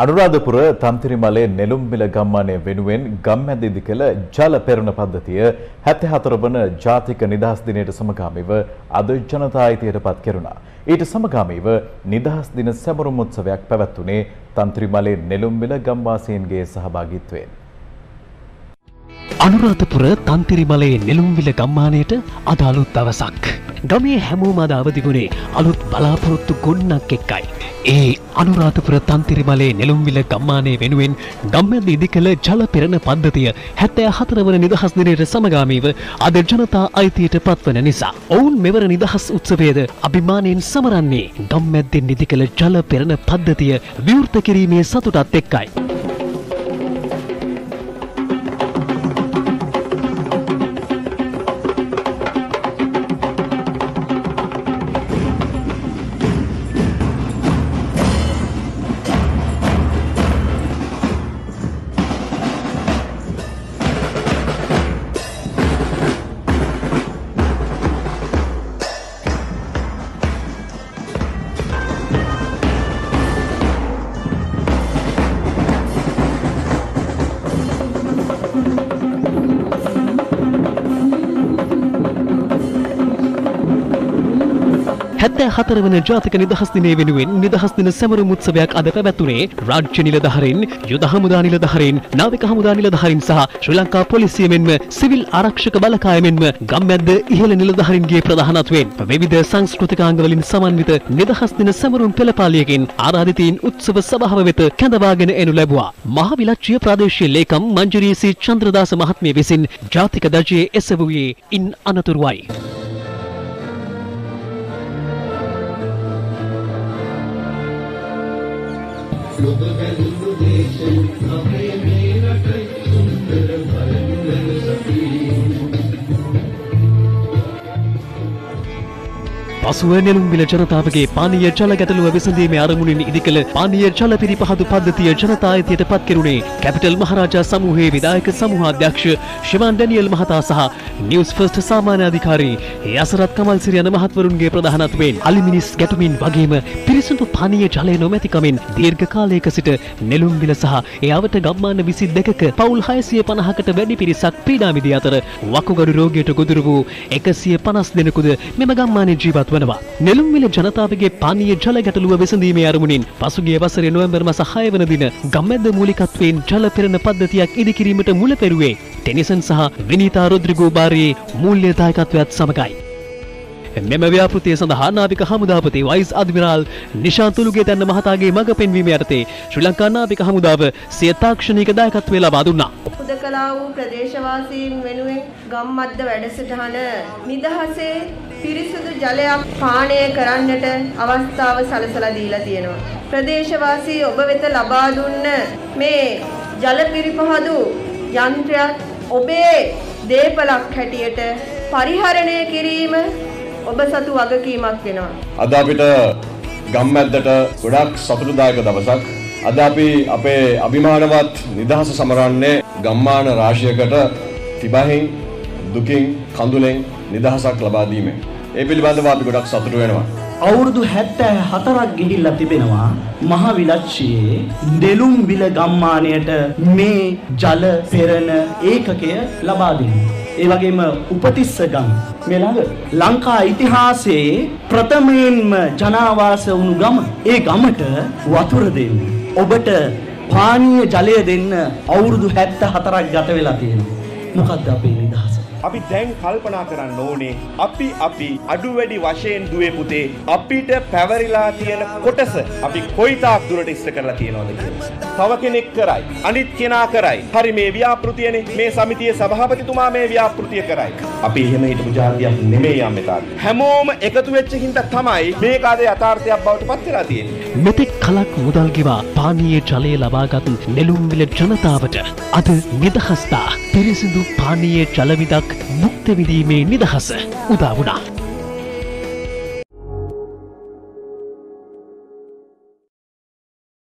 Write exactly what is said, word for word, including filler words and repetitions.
අනුරාධපුර තන්තිරිමලේ නෙළුම්බිල ගම්මානය වෙනුවෙන් ගම්මැද ඉදිකළ ජල පෙරණ පද්ධතිය හැත්තෑ හතර වන ජාතික නිදහස් දිනයට සමගාමීව අද ජනතා අයිතියට පත් කෙරුණා. ඊට සමගාමීව නිදහස් දින සැමරුම් උත්සවයක් පැවැත්වුණේ තන්තිරිමලේ නෙළුම්බිල ගම්වාසීන්ගේ සහභාගීත්වයෙන්. අනුරාධපුර තන්තිරිමලේ නෙළුම්බිල ගම්මානයට අද අලුත් දවසක්. ගමේ හැමෝම අද අවදි වුණේ අලුත් බලාපොරොත්තු ගොන්නක් එක්කයි. ඒ අනුරාධපුර තන්තිරිමලේ නෙළුම්බිල ගම්මානය වෙනුවෙන් ගම්මැද ඉදිකළ ජල පෙරණ පද්ධතිය හැත්තෑ හතර වන නිදහස් දිනයට සමගාමීව අද ජනතා අයිතියට පත්වන නිසා ඔවුන් මෙවර නිදහස් උත්සවයේද අභිමානයෙන් සමරන්නේ ගම්මැද්දෙන් ඉදිකළ ජල පෙරණ පද්ධතිය විවෘත කිරීමේ සතුටත් එක්කයි. හැත්තෑ හතර වන ජාතික නිදහස් දිනය වෙනුවෙන් නිදහස් දින සැමරුම් උත්සවයක් අද පැවැත්වුණේ රාජ්‍ය නිලධාරීන්, යුද හමුදා නිලධාරීන්, නාවික හමුදා නිලධාරීන් සහ ශ්‍රී ලංකා පොලිසිය මෙන්ම සිවිල් ආරක්ෂක බලකාය මෙන්ම ගම්මැද්ද ඉහළ නිලධාරීන්ගේ ප්‍රධානත්වයෙන් විවිධ සංස්කෘතිකාංග වලින් සමන්විත නිදහස් දින සැමරුම් පෙළපාලියකින් ආරාධිතයින් උත්සව සභාව වෙත කැඳවාගෙන එනු ලැබුවා. මහවිලච්ඡිය ප්‍රාදේශීය ලේකම් මංජරී සී චන්ද්‍රදාස මහත්මිය විසින් ජාතික ධජයේ එසවුවේ ඉන් අනතුරුවයි. පසුව නෙළුම්බිල ජනතාවගේ පානීය ජල ගැටලුව විසඳීමේ අරමුණින් ඉදිකළ පානීය ජල පිරිපහදු පද්ධතිය ජනතා අයිතියට පත් කෙරුණේ කැපිටල් මහරජා සමූහයේ විධායක සමූහාධ්‍යක්ෂ ශිවාන් ඩැනියල් මහතා සහ නිවුස් ෆස්ට් සාමාන්‍ය අධිකාරී යසරත් කමල්සිරි යන මහත්වරුන්ගේ ප්‍රධානත්වයෙන් අලිමිනිස් ගැටුමින් වගේම පිරිසිදු පානීය ජලය නොමැතිකමින් දීර්ඝ කාලයක සිට නෙළුම්බිල සහ ඒ අවට ගම්මාන විසි දෙකක පවුල් හයසිය පනහකට වැඩි පිරිසක් පීඩා විඳී අතර වකුගඩු රෝගයට ගොදුරු වූ එකසිය පනස් දෙනෙකුද මෙම ගම්මානයේ ජීවත් වනවා. නෙළුම්බිල ජනතාවගේ පානීය ජල ගැටලුව විසඳීමේ අරමුණින් පසුගිය වසරේ නොවැම්බර් මාස හය වන දින ගම්මැද්ද මූලිකත්වයෙන් ජල පෙරණ පද්ධතියක් ඉදිකිරීමට මුල පෙරුවේ ටෙනිසන් සහ විනීතා රොද්රිගෝ බාරයේ මූල්‍ය දායකත්වයත් සමගයි. මෙම ව්‍යාපෘතිය සඳහා නාවික හමුදාපති වයිස් අද්මිරාල් නිශාන්ත් උලුගේතැන්න මහතාගේ මඟ පෙන්වීම යටතේ ශ්‍රී ලංකා නාවික හමුදාව සිය තාක්ෂණික දායකත්වය ලබා දුන්නා. හුදකලා වූ ප්‍රදේශවාසීන් වෙනුවෙන් ගම්මද්ද වැඩසටහන නිදහසේ පිරිසිදු ජලයක් පානය කරන්නට අවස්ථාව සලසලා දීලා තියෙනවා. ප්‍රදේශවාසී ඔබ වෙත ලබා දුන්න මේ ජල පිරිපහදු යන්ත්‍රයත් ඔබේ දේපලක් හැටියට පරිහරණය කිරීම ඔබ සතු වගකීමක් වෙනවා. අද අපිට ගම්මැද්දට ගොඩක් සතුටුදායක දවසක්. අද අපි අපේ අභිමානවත් නිදහස සමරන්නේ ගම්මාන රාශියකට තිබහින් දුකින් කඳුලෙන් නිදහසක් ලබා දීමෙන්. ඒ පිළිබඳව අපි ගොඩක් සතුටු වෙනවා. අවුරුදු හැත්තෑ හතරක් ගිහිල්ලා තිබෙනවා මහවිලච්ඡියේ නෙළුම්බිල ගම්මානයට මේ ජල පෙරණ ඒකකය ලබා දෙන්නේ. ඒ වගේම උපතිස්ස ගම මේ ළඟ ලංකා ඉතිහාසයේ ප්‍රථමයෙන්ම ජනාවාස වුණු ගම. ඒ ගමට වතුර දෙන්න, ඔබට පානීය ජලය දෙන්න අවුරුදු හැත්තෑ හතරක් ගත වෙලා තියෙනවා. මොකද්ද අපේ නිදහස? අපි දැන් කල්පනා කරන්න ඕනේ අපි අපි අඩු වැඩි වශයෙන් දුවේ පුතේ අපිට පැවරිලා තියෙන කොටස අපි කොයිතාක් දුරට ඉස්ස කරලා තියෙනවද කියලා. තව කෙනෙක් කරයි, අනිත් කෙනා කරයි. හරි මේ ව්‍යාපෘතියනේ මේ සමිතියේ සභාපතිතුමා මේ ව්‍යාපෘතිය කරයි. අපි එහෙම හිටපු ජාතියක් නෙමෙයි යම් මෙතාද. හැමෝම එකතු වෙච්ච හින්දා තමයි මේක අද යථාර්ථයක් බවට පත් වෙලා තියෙන්නේ. මෙතෙක් කලක් මුදල් ගෙවා පානීය ජලය ලබාගත් නෙළුම්බිල ජනතාවට අද නිදහස්දා පිරිසිදු පානීය ජල විදක් මුක්ත විදීමේ නිදහස උදා වුණා.